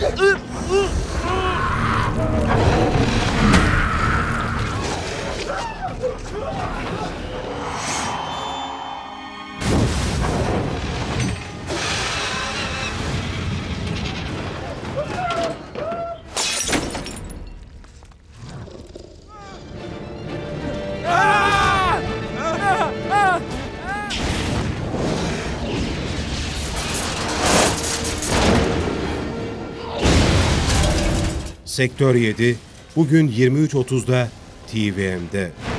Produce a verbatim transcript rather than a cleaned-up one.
Sektör yedi, bugün yirmi üç otuzda T V M'de.